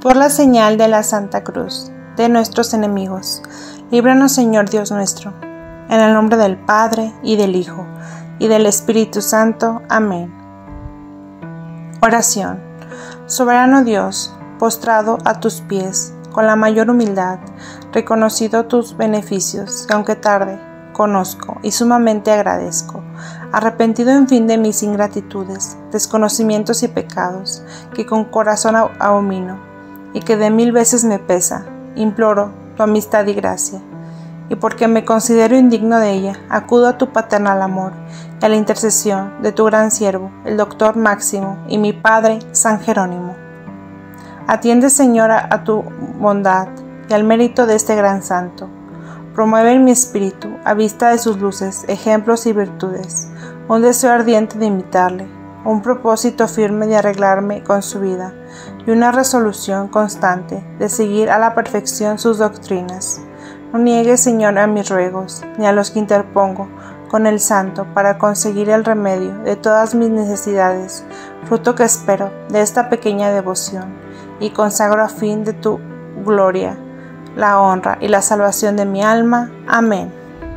Por la señal de la Santa Cruz de nuestros enemigos, líbranos, Señor Dios nuestro, en el nombre del Padre, y del Hijo, y del Espíritu Santo. Amén. Oración. Soberano Dios, postrado a tus pies, con la mayor humildad, reconocido tus beneficios, que aunque tarde, conozco y sumamente agradezco, arrepentido en fin de mis ingratitudes, desconocimientos y pecados, que con corazón abomino, y que de 1000 veces me pesa, imploro tu amistad y gracia, y porque me considero indigno de ella, acudo a tu paternal amor y a la intercesión de tu gran siervo, el doctor Máximo, y mi padre, San Jerónimo. Atiende, Señor, a tu bondad y al mérito de este gran santo. Promueve en mi espíritu, a vista de sus luces, ejemplos y virtudes, un deseo ardiente de imitarle, un propósito firme de arreglarme con su vida, y una resolución constante de seguir a la perfección sus doctrinas. No niegues, Señor, a mis ruegos, ni a los que interpongo con el santo para conseguir el remedio de todas mis necesidades, fruto que espero de esta pequeña devoción, y consagro a fin de tu gloria, la honra y la salvación de mi alma. Amén.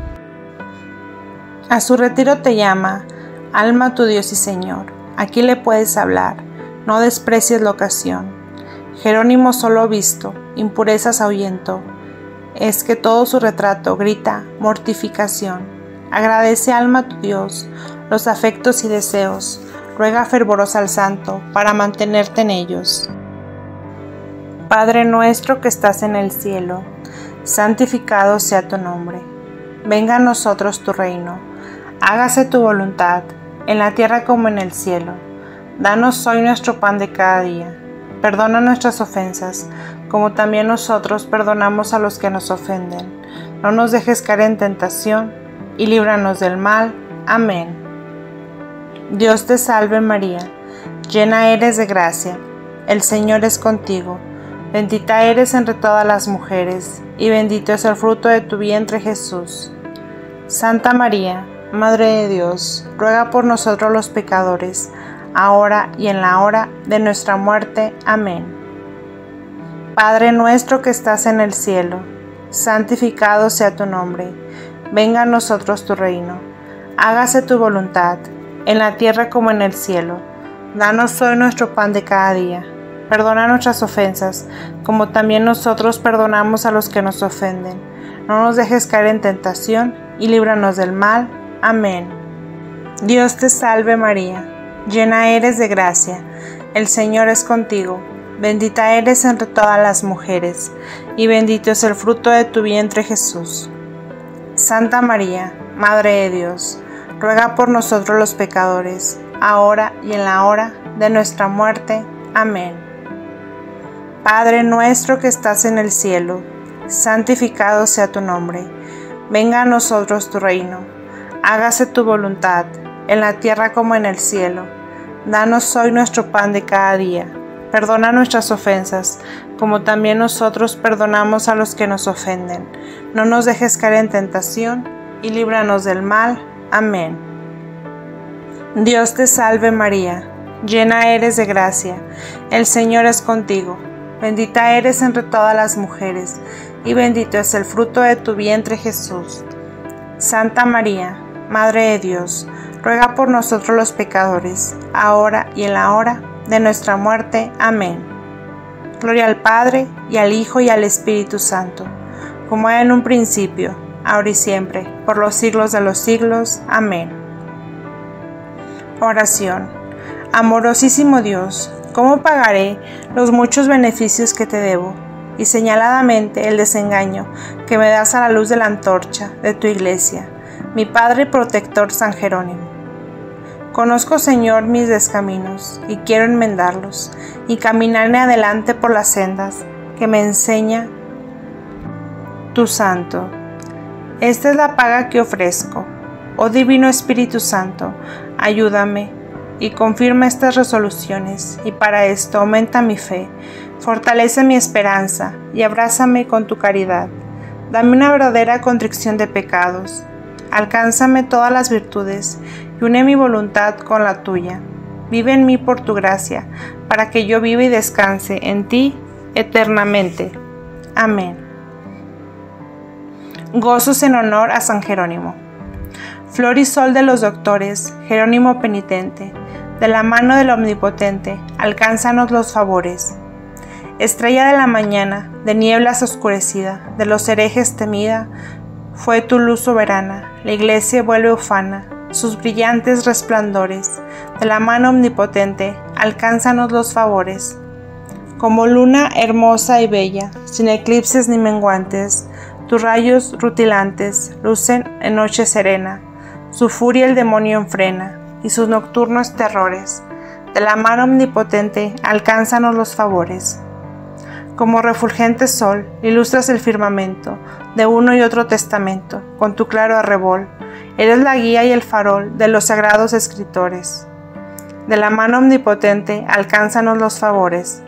A su retiro te llama, alma tu Dios y Señor. Aquí le puedes hablar, no desprecies la ocasión. Jerónimo solo visto, impurezas ahuyentó. Es que todo su retrato grita mortificación. Agradece, alma, a tu Dios los afectos y deseos. Ruega fervorosa al santo para mantenerte en ellos. Padre nuestro que estás en el cielo, santificado sea tu nombre. Venga a nosotros tu reino. Hágase tu voluntad, en la tierra como en el cielo. Danos hoy nuestro pan de cada día. Perdona nuestras ofensas, como también nosotros perdonamos a los que nos ofenden. No nos dejes caer en tentación, y líbranos del mal. Amén. Dios te salve María, llena eres de gracia, el Señor es contigo. Bendita eres entre todas las mujeres, y bendito es el fruto de tu vientre Jesús. Santa María, Madre de Dios, ruega por nosotros los pecadores, ahora y en la hora de nuestra muerte. Amén. Padre nuestro que estás en el cielo, santificado sea tu nombre. Venga a nosotros tu reino. Hágase tu voluntad, en la tierra como en el cielo. Danos hoy nuestro pan de cada día. Perdona nuestras ofensas, como también nosotros perdonamos a los que nos ofenden. No nos dejes caer en tentación, y líbranos del mal. Amén. Dios te salve María, llena eres de gracia, el Señor es contigo. Bendita eres entre todas las mujeres, y bendito es el fruto de tu vientre Jesús. Santa María, Madre de Dios, ruega por nosotros los pecadores, ahora y en la hora de nuestra muerte. Amén. Padre nuestro que estás en el cielo, santificado sea tu nombre. Venga a nosotros tu reino. Hágase tu voluntad, en la tierra como en el cielo. Danos hoy nuestro pan de cada día. Perdona nuestras ofensas, como también nosotros perdonamos a los que nos ofenden. No nos dejes caer en tentación, y líbranos del mal. Amén. Dios te salve María, llena eres de gracia, el Señor es contigo. Bendita eres entre todas las mujeres, y bendito es el fruto de tu vientre Jesús. Santa María, Madre de Dios, ruega por nosotros los pecadores, ahora y en la hora de nuestra muerte. Amén. Gloria al Padre, y al Hijo, y al Espíritu Santo, como era en un principio, ahora y siempre, por los siglos de los siglos. Amén. Oración. Amorosísimo Dios, ¿cómo pagaré los muchos beneficios que te debo, y señaladamente el desengaño que me das a la luz de la antorcha de tu iglesia, mi Padre protector San Jerónimo? Conozco, Señor, mis descaminos, y quiero enmendarlos, y caminaré adelante por las sendas que me enseña tu Santo. Esta es la paga que ofrezco. Oh Divino Espíritu Santo, ayúdame y confirma estas resoluciones, y para esto aumenta mi fe, fortalece mi esperanza y abrázame con tu caridad. Dame una verdadera contrición de pecados, alcánzame todas las virtudes y une mi voluntad con la tuya. Vive en mí por tu gracia, para que yo viva y descanse en ti. eternamente. Amén. Gozos en honor a San Jerónimo. Flor y sol de los doctores, Jerónimo penitente, de la mano del Omnipotente, alcánzanos los favores. Estrella de la mañana, de nieblas oscurecida, de los herejes temida, fue tu luz soberana, la iglesia vuelve ufana, sus brillantes resplandores, de la mano omnipotente, alcánzanos los favores. Como luna hermosa y bella, sin eclipses ni menguantes, tus rayos rutilantes lucen en noche serena, su furia el demonio enfrena, y sus nocturnos terrores, de la mano omnipotente, alcánzanos los favores. Como refulgente sol, ilustras el firmamento, de uno y otro testamento, con tu claro arrebol, eres la guía y el farol de los sagrados escritores. De la mano omnipotente, alcánzanos los favores.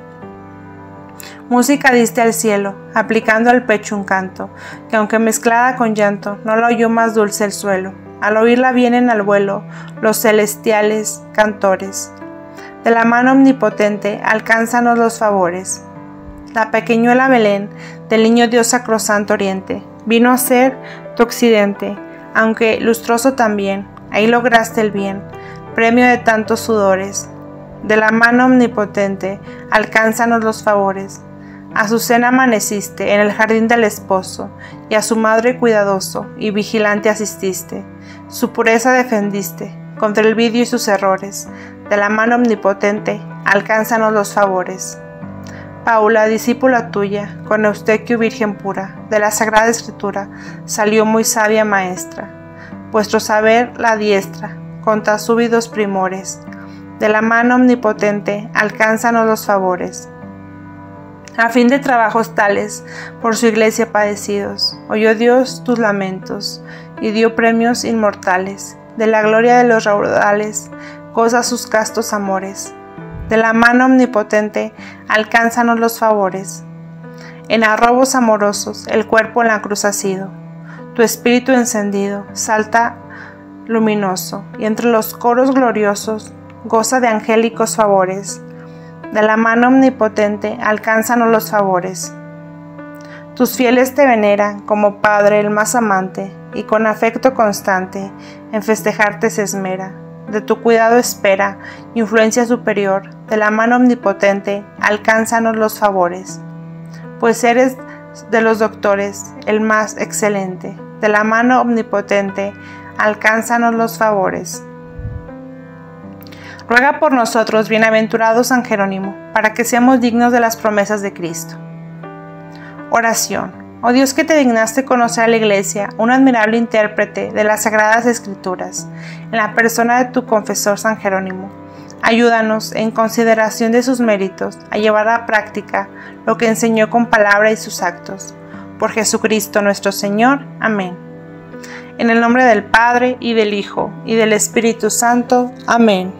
Música diste al cielo, aplicando al pecho un canto, que aunque mezclada con llanto, no la oyó más dulce el suelo. Al oírla vienen al vuelo los celestiales cantores. De la mano omnipotente, alcánzanos los favores. La pequeñuela Belén, del niño Dios sacrosanto oriente, vino a ser tu occidente, aunque lustroso también, ahí lograste el bien, premio de tantos sudores. De la mano omnipotente, alcánzanos los favores. A su cena amaneciste en el jardín del esposo, y a su madre cuidadoso y vigilante asististe. Su pureza defendiste, contra el vicio y sus errores. De la mano omnipotente, alcánzanos los favores. Paula, discípula tuya, con Eustaquio virgen pura, de la Sagrada Escritura, salió muy sabia maestra. Vuestro saber la diestra, contra súbidos primores. De la mano omnipotente, alcánzanos los favores. A fin de trabajos tales, por su iglesia padecidos, oyó Dios tus lamentos, y dio premios inmortales. De la gloria de los raudales, goza sus castos amores. De la mano omnipotente, alcánzanos los favores. En arrobos amorosos, el cuerpo en la cruz ha sido. Tu espíritu encendido, salta luminoso, y entre los coros gloriosos, goza de angélicos favores. De la mano omnipotente, alcánzanos los favores. Tus fieles te veneran como Padre el más amante, y con afecto constante, en festejarte se esmera. De tu cuidado espera, influencia superior, de la mano omnipotente, alcánzanos los favores. Pues eres de los doctores el más excelente, de la mano omnipotente, alcánzanos los favores. Ruega por nosotros, bienaventurado San Jerónimo, para que seamos dignos de las promesas de Cristo. Oración. Oh Dios, que te dignaste conocer a la Iglesia, un admirable intérprete de las Sagradas Escrituras, en la persona de tu confesor San Jerónimo, ayúdanos, en consideración de sus méritos, a llevar a la práctica lo que enseñó con palabra y sus actos. Por Jesucristo nuestro Señor. Amén. En el nombre del Padre, y del Hijo, y del Espíritu Santo. Amén.